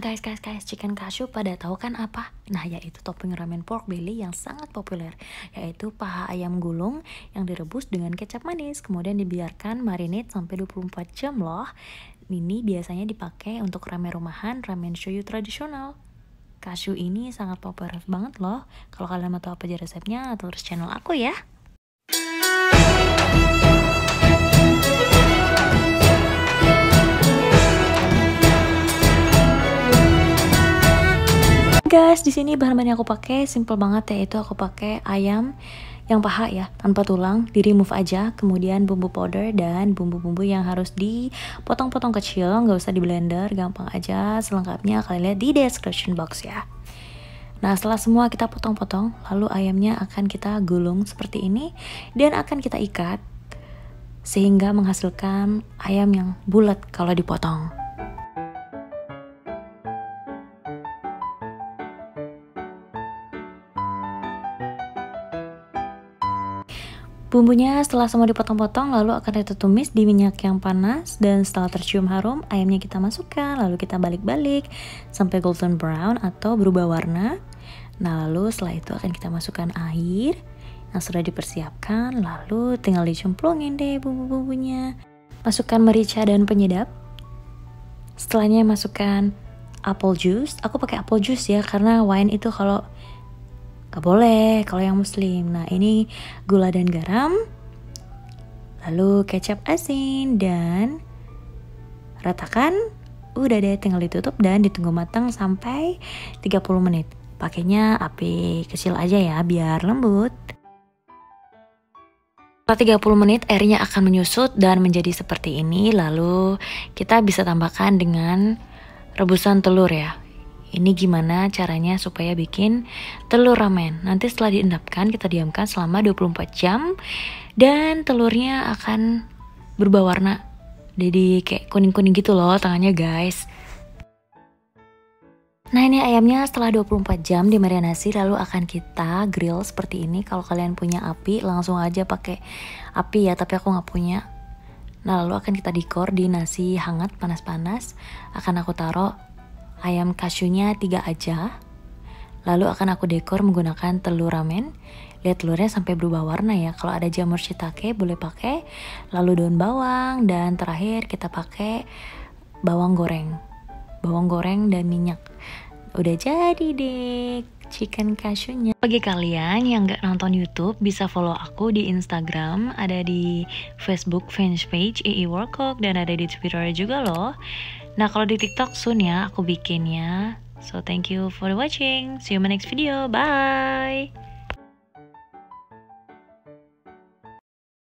Guys, chicken cashew pada tahu kan apa? Nah, yaitu topping ramen pork belly yang sangat populer, yaitu paha ayam gulung yang direbus dengan kecap manis, kemudian dibiarkan marinate sampai 24 jam loh. Ini biasanya dipakai untuk ramen rumahan, ramen shoyu tradisional. Cashew ini sangat populer banget loh. Kalau kalian mau tahu apa aja resepnya, terus channel aku ya. Guys, di sini bahan-bahan yang aku pakai simple banget, yaitu aku pakai ayam yang paha ya, tanpa tulang, di remove aja. Kemudian bumbu powder dan bumbu-bumbu yang harus dipotong-potong kecil, nggak usah di blender, gampang aja. Selengkapnya kalian lihat di description box ya. Nah, setelah semua kita potong-potong, lalu ayamnya akan kita gulung seperti ini dan akan kita ikat sehingga menghasilkan ayam yang bulat kalau dipotong. Bumbunya setelah semua dipotong-potong lalu akan kita tumis di minyak yang panas, dan setelah tercium harum ayamnya kita masukkan, lalu kita balik-balik sampai golden brown atau berubah warna. Nah, lalu setelah itu akan kita masukkan air yang sudah dipersiapkan, lalu tinggal dicemplungin deh bumbu-bumbunya. Masukkan merica dan penyedap. Setelahnya masukkan apple juice. Aku pakai apple juice ya, karena wine itu kalau gak boleh kalau yang muslim. Nah, ini gula dan garam, lalu kecap asin, dan ratakan. Udah deh, tinggal ditutup dan ditunggu matang sampai 30 menit. Pakainya api kecil aja ya, biar lembut. Setelah 30 menit airnya akan menyusut dan menjadi seperti ini. Lalu kita bisa tambahkan dengan rebusan telur ya. Ini gimana caranya supaya bikin telur ramen. Nanti setelah diendapkan, kita diamkan selama 24 jam. Dan telurnya akan berubah warna. Jadi kayak kuning-kuning gitu loh tangannya guys. Nah, ini ayamnya setelah 24 jam dimarinasi, lalu akan kita grill seperti ini. Kalau kalian punya api, langsung aja pakai api ya, tapi aku nggak punya. Nah, lalu akan kita dekor di nasi hangat panas-panas. Akan aku taruh ayam cashewnya 3 aja. Lalu akan aku dekor menggunakan telur ramen. Lihat telurnya sampai berubah warna ya. Kalau ada jamur shiitake boleh pakai. Lalu daun bawang, dan terakhir kita pakai bawang goreng. Bawang goreng dan minyak. Udah jadi deh chicken cashewnya. Bagi kalian yang gak nonton YouTube, bisa follow aku di Instagram, ada di Facebook fanpage EE Workcook, dan ada di Twitter juga loh. Nah, kalau di TikTok soon ya aku bikinnya. So thank you for watching. See you in my next video. Bye.